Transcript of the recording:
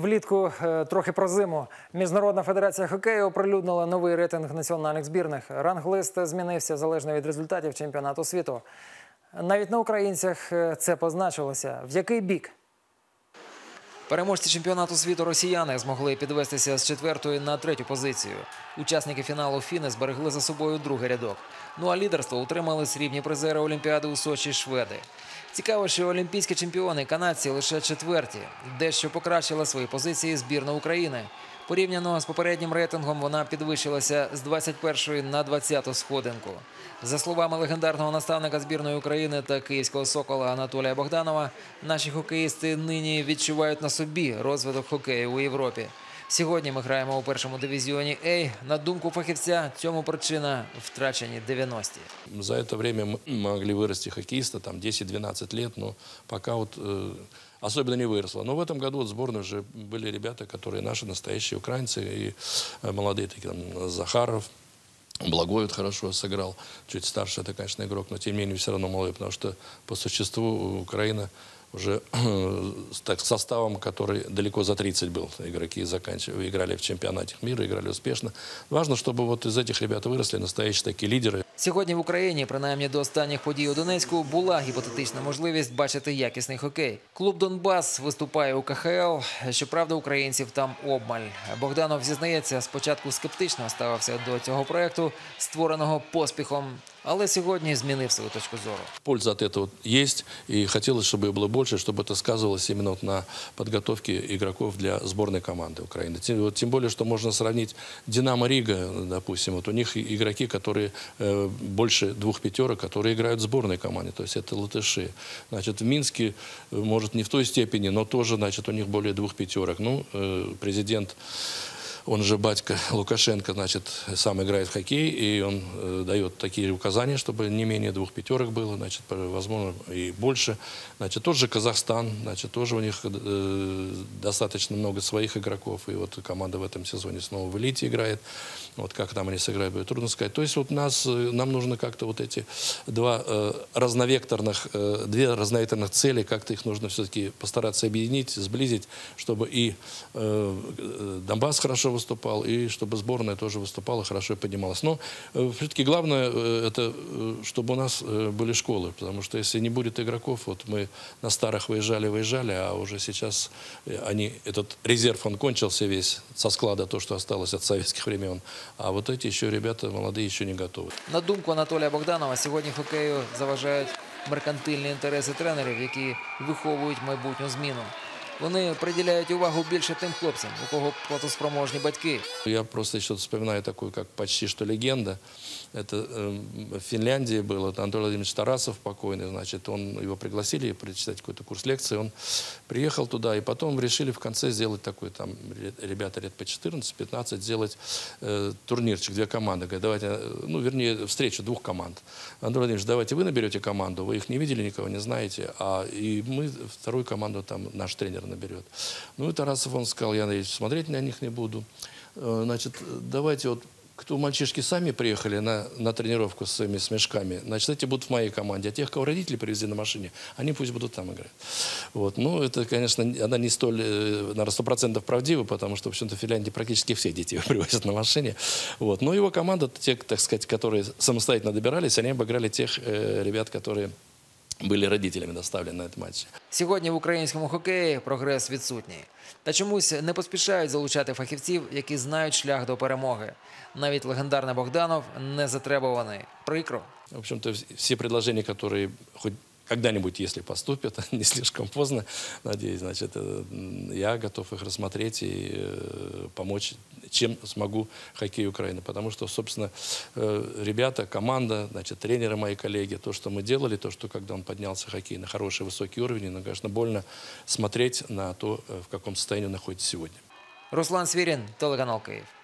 Влітку трохи про зиму. Міжнародна федерація хокею оприлюднила новий рейтинг національних збірних. Ранглист змінився залежно від результатів чемпіонату світу. Навіть на українцях це позначилося. В який бік? Переможці чемпіонату світу росіяни змогли підвестися з 4-ї на 3-ю позицію. Учасники фіналу фіни зберегли за собою другий рядок. Ну а лідерство утримали срібні призери Олімпіади у Сочі шведи. Цікаво, що олімпійські чемпіони канадці лише 4-ті. Дещо покращила свої позиції збірна України. Порівняно з попереднім рейтингом вона підвищилася з 21-ї на 20-ту сходинку. За словами легендарного наставника збірної України та київського «Сокола» Анатолія Богданова, наші хокеїсти нині відчувають на собі розвиток хокею у Європі. Сьогодні ми граємо у першому дивізіоні «А». На думку фахівця, цьому причина – втрачені 90-ті. За это время мы могли вырасти хоккеиста, там 10-12 лет, но пока вот особенно не выросло. Но в этом году вот в сборной уже были ребята, которые наши настоящие украинцы, и молодые такие, там, Захаров, Благой хорошо сыграл, чуть старше, это, конечно, игрок, но тем не менее все равно молодой, потому что по существу Украина уже так, составом, который далеко за 30 был. Игроки играли в чемпионате мира, играли успешно. Важно, чтобы вот из этих ребят выросли настоящие такие лидеры. Сьогодні в Україні, принаймні до останніх подій у Донецьку, була гіпотетична можливість бачити якісний хокей. Клуб «Донбас» виступає у КХЛ, щоправда, українців там обмаль. Богданов зізнається, спочатку скептично ставився до цього проєкту, створеного поспіхом, але сьогодні змінив свою точку зору. Польза от этого есть, и хотелось, чтобы было больше, чтобы это сказывалось именно вот на подготовке игроков для сборной команды Украины. Тем более, что можно сравнить «Динамо Рига», допустим, вот у них игроки, которые больше 2 пятерок, которые играют в сборной команде, то есть это латыши. Значит, в Минске, может, не в той степени, но тоже, значит, у них более 2 пятерок. Ну, президент, он же батька Лукашенко, значит, сам играет в хоккей, и он дает такие указания, чтобы не менее 2 пятерок было, значит, возможно, и больше. Значит, тот же Казахстан, значит, тоже у них достаточно много своих игроков, и вот команда в этом сезоне снова в элите играет. Вот как там они сыграют, будет трудно сказать. То есть вот нам нужно как-то вот эти две разновекторных цели, как-то их нужно все-таки постараться объединить, сблизить, чтобы и Донбасс хорошо выступал, и чтобы сборная тоже выступала, хорошо поднималась. Но все-таки главное, это чтобы у нас были школы, потому что если не будет игроков, вот мы на старых выезжали, а уже сейчас этот резерв, он кончился весь со склада, то, что осталось от советских времен. А вот эти еще ребята молодые еще не готовы. На думку Анатолія Богданова, сьогодні хокею заважають меркантильні інтереси тренерів, які виховують майбутню зміну. Вони приділяють увагу більше тим хлопцям, у кого платоспроможні батьки. Я просто еще вспоминаю такую, как почти что легенда. Это в Финляндии был Анатолий Владимирович Тарасов, покойный, значит, его пригласили прочитать какой-то курс лекции, он приехал туда, и потом решили в конце сделать такой, там, ребята лет по 14-15, сделать турнирчик, 2 команды. Говорят, давайте, ну, вернее, встречу 2 команд. Анатолий Владимирович, давайте вы наберете команду, вы их не видели, никого не знаете, и мы 2-ю команду, там, наш тренер наберет. Ну и Тарасов, он сказал, я смотреть на них не буду. Значит, давайте вот, кто мальчишки сами приехали на тренировку с своими смешками, значит, эти будут в моей команде. А тех, кого родители привезли на машине, они пусть будут там играть. Вот. Ну, это, конечно, она не столь, наверное, 100% правдива, потому что, в общем-то, в Финляндии практически все дети привозят на машине. Вот. Но его команда, те, так сказать, которые самостоятельно добирались, они обыграли тех ребят, которые були родителями доставлені на цей матч. Сьогодні в українському хокеї прогрес відсутній. Та чомусь не поспішають залучати фахівців, які знають шлях до перемоги. Навіть легендарний Богданов не затребуваний. Прикро. В общем-то, все предложения, которые хоть когда-нибудь, если поступят, не слишком поздно, надеюсь, значит, я готов их рассмотреть и помочь, чем смогу хоккею Украины. Потому что, собственно, ребята, команда, значит, тренеры мои коллеги, то, что мы делали, то, что когда он поднялся хоккей на хороший высокий уровень, ну, конечно, больно смотреть на то, в каком состоянии он находится сегодня. Руслан Свірін, телеканал «Київ».